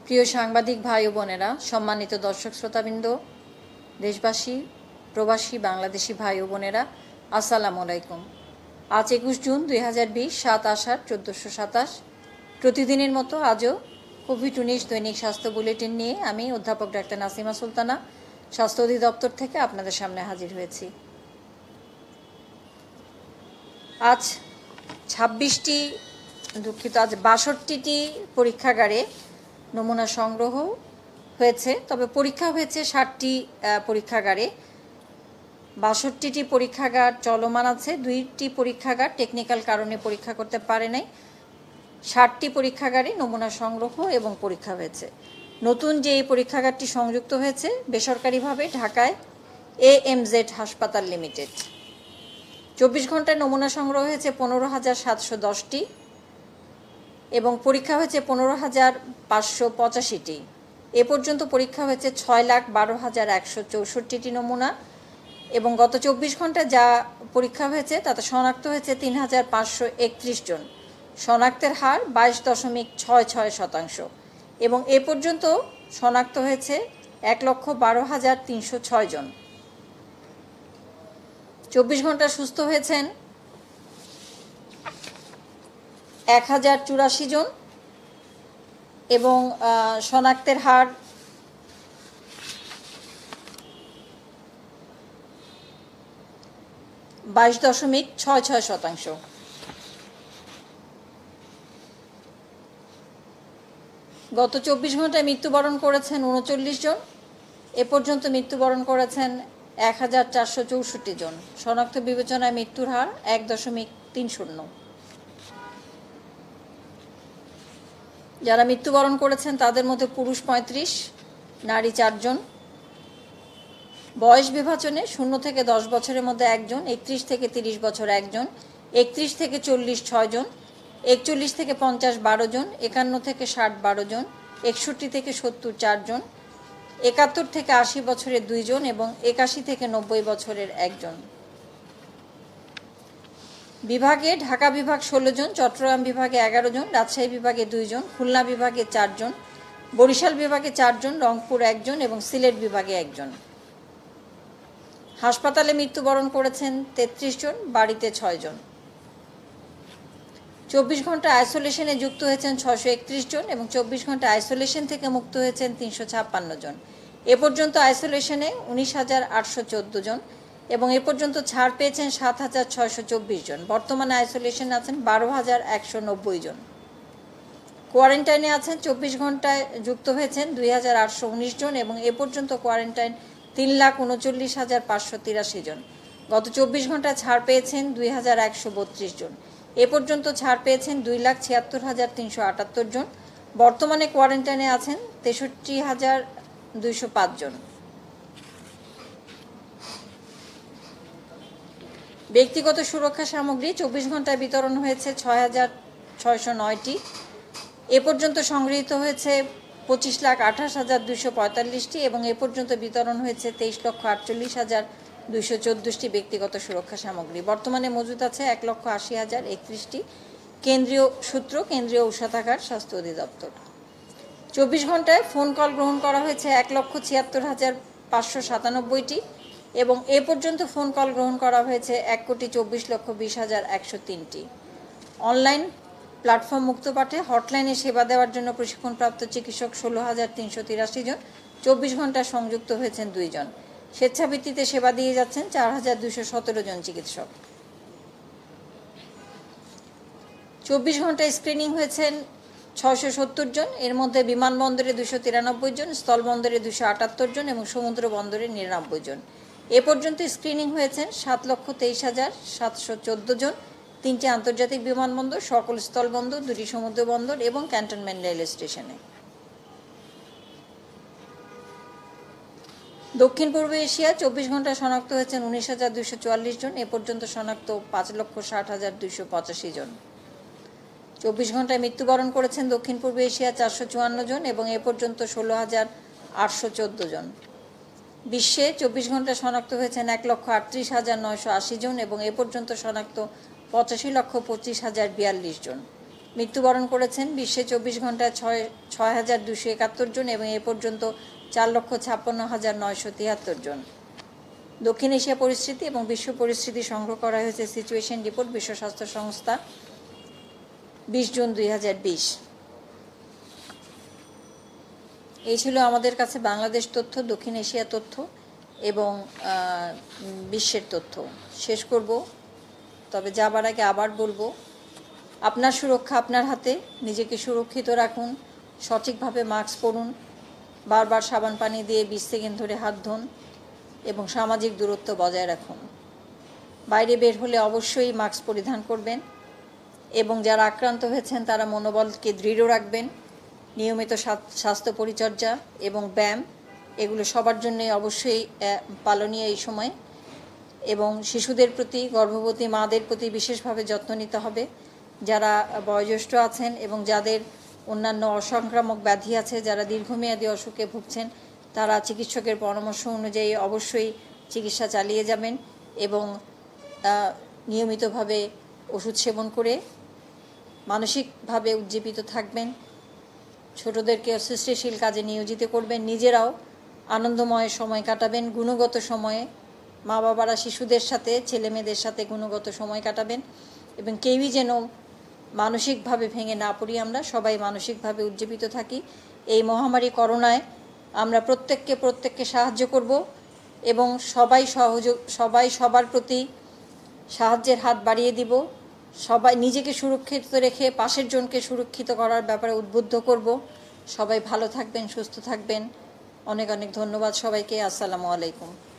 প্রিয় সাংবাদিক ভাই ও বোনেরা, সম্মানিত দর্শক শ্রোতাবৃন্দ, দেশবাসী, প্রবাসী বাংলাদেশি ভাই ও বোনেরা, আসসালামু আলাইকুম। আজ 21 জুন 2020, 7 আষাঢ় 1427। প্রতিদিনের মতো আজও কোভিড-19 দৈনিক স্বাস্থ্য বুলেটিন নিয়ে আমি অধ্যাপক ডাক্তার নাসিমা সুলতানা স্বাস্থ্য অধিদপ্তর থেকে আপনাদের সামনে হাজির হয়েছি। আজ 62টি পরীক্ষাগারে নমুনা সংগ্রহ হয়েছে, তবে পরীক্ষা হয়েছে 60টি পরীক্ষাগারে। 62টি পরীক্ষাগার চলমান আছে, 2টি পরীক্ষাগার টেকনিক্যাল কারণে পরীক্ষা করতে পারে নাই। 60টি পরীক্ষাগারে নমুনা সংগ্রহ এবং পরীক্ষা হয়েছে। নতুন যে এই পরীক্ষাগারটি সংযুক্ত হয়েছে বেসরকারিভাবে ঢাকায় AMZ হাসপাতাল লিমিটেড। 24 ঘন্টায় নমুনা সংগ্রহ হয়েছে 15,710টি এবং পরীক্ষা হয়েছে 15,585টি। এ পর্যন্ত পরীক্ষা হয়েছে 6,12,164টি নমুনা এবং গত 24 ঘন্টায় যা পরীক্ষা হয়েছে তাতে শনাক্ত হয়েছে 3,531 জন। শনাক্তের হার 22.66% এবং এ পর্যন্ত শনাক্ত হয়েছে 1,12,306 জন। 24 ঘন্টা সুস্থ হয়েছেন 1,084 জন এবং শনাক্তের হার 22.66%। গত 24 ঘন্টায় মৃত্যুবরণ করেছেন 39 জন। এ পর্যন্ত মৃত্যুবরণ করেছেন 1,464 জন। শনাক্ত বিবেচনায় মৃত্যুর হার 1.30। যারা মৃত্যুবরণ করেছেন তাদের মধ্যে পুরুষ 35, নারী 4 জন। বয়স বিভাজনে 0 থেকে 10 বছরের মধ্যে 1 জন, 31 থেকে 30 বছর 1 জন, 31 থেকে 40 6 জন, 41 থেকে 50 12 জন, 51 থেকে 60 12 জন, 61 থেকে 70 4 জন, 71 থেকে 80 বছরের 2 জন এবং 81 থেকে 90 বছরের 1 জন। বিভাগে ঢাকা বিভাগ 16 জন, চট্টগ্রাম বিভাগে 11 জন, রাজশাহী বিভাগে 2 জন, খুলনা বিভাগে 4 জন, বরিশাল বিভাগে 4 জন, রংপুর 1 জন এবং সিলেট বিভাগে 1 জন। হাসপাতালে মৃত্যুবরণ করেছেন 33 জন, বাড়িতে 6 জন। 24 ঘন্টা আইসোলেশনে যুক্ত হয়েছেন 631 জন এবং 24 ঘন্টা আইসোলেশন থেকে মুক্ত হয়েছেন 356 জন। এ পর্যন্ত আইসোলেশনে 19,814 জন এবং এ পর্যন্ত ছাড় পেয়েছেন 7,624 জন। বর্তমানে আইসোলেশনে আছেন 12,190 জন। কোয়ারেন্টাইনে আছেন 24 ঘন্টায় যুক্ত হয়েছেন 2,819 জন এবং এ পর্যন্ত কোয়ারেন্টাইন 3,39,583 জন। গত 24 ঘন্টায় ছাড় পেয়েছেন 2,132 জন। এ পর্যন্ত ছাড় পেয়েছেন 2,76,378 জন। বর্তমানে কোয়ারেন্টাইনে আছেন 63,205 জন। ব্যক্তিগত সুরক্ষা সামগ্রী 24 ঘন্টায় বিতরণ হয়েছে 6,609টি। এ পর্যন্ত সংগৃহীত হয়েছে 25,28,245টি এবং এ পর্যন্ত বিতরণ হয়েছে 23,48,214টি ব্যক্তিগত সুরক্ষা সামগ্রী। বর্তমানে মজুদ আছে 1,80,031টি। কেন্দ্রীয় সূত্র, কেন্দ্রীয় ঔষধাগার, স্বাস্থ্য অধিদপ্তর। 24 ঘন্টায় ফোন কল গ্রহণ করা হয়েছে 1,76,597টি এবং এ পর্যন্ত ফোন কল গ্রহণ করা হয়েছে 1,24,20,103টি। অনলাইন প্ল্যাটফর্ম মুক্তপাঠে হটলাইনে সেবা দেওয়ার জন্য প্রশিক্ষণপ্রাপ্ত চিকিৎসক 16,383 জন। 24 ঘন্টায় সংযুক্ত হয়েছেন 2 জন। স্বেচ্ছাভিত্তিতে সেবা দিয়ে যাচ্ছেন 4,217 জন চিকিৎসক। 24 ঘন্টায় স্ক্রিনিং হয়েছেন 670 জন। এর মধ্যে বিমানবন্দরে 293 জন, স্থলবন্দরে 278 জন এবং সমুদ্র বন্দরে 99 জন। এ পর্যন্ত স্ক্রিনিং হয়েছেন 7,23,714 জন। 3টি আন্তর্জাতিক বিমানবন্দর, সকল স্থলবন্দর, 2টি সমুদ্র বন্দর এবং ক্যান্টনমেন্ট রেল স্টেশনে। দক্ষিণ পূর্ব এশিয়া 24 ঘন্টায় শনাক্ত হয়েছেন 19,244 জন। এ পর্যন্ত শনাক্ত 5,60,285 জন। 24 ঘন্টায় মৃত্যুবরণ করেছেন দক্ষিণ পূর্ব এশিয়া 454 জন এবং এ পর্যন্ত 16,814 জন। বিশ্বে 24 ঘন্টায় শনাক্ত হয়েছেন 1,38,980 জন এবং এ পর্যন্ত শনাক্ত 85,25,042 জন। মৃত্যুবরণ করেছেন। বিশ্বে 24 ঘন্টায় 6,271 জন এবং এ পর্যন্ত 4,56,973 জন। দক্ষিণ এশিয়া পরিস্থিতি এবং বিশ্ব পরিস্থিতি সংগ্রহ করা হয়েছে সিচুয়েশন রিপোর্ট, বিশ্ব স্বাস্থ্য সংস্থা, 20 জুন 2020। এই ছিল আমাদের কাছে বাংলাদেশ তথ্য, দক্ষিণ এশিয়া তথ্য এবং বিশ্বের তথ্য। শেষ করব, তবে যাবার আগে আবার বলবো, আপনার সুরক্ষা আপনার হাতে। নিজেকে সুরক্ষিত রাখুন, সঠিকভাবে মাস্ক পরুন, বারবার সাবান পানি দিয়ে 20 সেকেন্ড ধরে হাত ধুন এবং সামাজিক দূরত্ব বজায় রাখুন। বাইরে বের হলে অবশ্যই মাস্ক পরিধান করবেন এবং যারা আক্রান্ত হয়েছেন তারা মনোবলকে দৃঢ় রাখবেন। নিয়মিত স্বাস্থ্য পরিচর্যা এবং ব্যায়াম এগুলো সবার জন্যই অবশ্যই পালনীয় এই সময়। এবং শিশুদের প্রতি, গর্ভবতী মাদের প্রতি বিশেষভাবে যত্ন নিতে হবে। যারা বয়োজ্যেষ্ঠ আছেন এবং যাদের অন্যান্য অসংক্রামক ব্যাধি আছে, যারা দীর্ঘমেয়াদী অসুখে ভুগছেন, তারা চিকিৎসকের পরামর্শ অনুযায়ী অবশ্যই চিকিৎসা চালিয়ে যাবেন এবং নিয়মিতভাবে ওষুধ সেবন করে মানসিকভাবে উজ্জীবিত থাকবেন। ছোটদেরকে সৃষ্টিশীল কাজে নিয়োজিত করবেন, নিজেরাও আনন্দময় সময় কাটাবেন। গুণগত সময়ে মা বাবারা শিশুদের সাথে, ছেলে মেয়েদের সাথে গুণগত সময় কাটাবেন এবং কেউই যেন মানসিকভাবে ভেঙে না পড়ি। আমরা সবাই মানসিকভাবে উজ্জীবিত থাকি। এই মহামারী করোনায় আমরা প্রত্যেককে সাহায্য করব এবং সবাই সবার প্রতি সাহায্যের হাত বাড়িয়ে দিব। সবাই নিজেকে সুরক্ষিত রেখে পাশের জনকে সুরক্ষিত করার ব্যাপারে উদ্বুদ্ধ করব। সবাই ভালো থাকবেন, সুস্থ থাকবেন। অনেক অনেক ধন্যবাদ সবাইকে। আসসালামু আলাইকুম।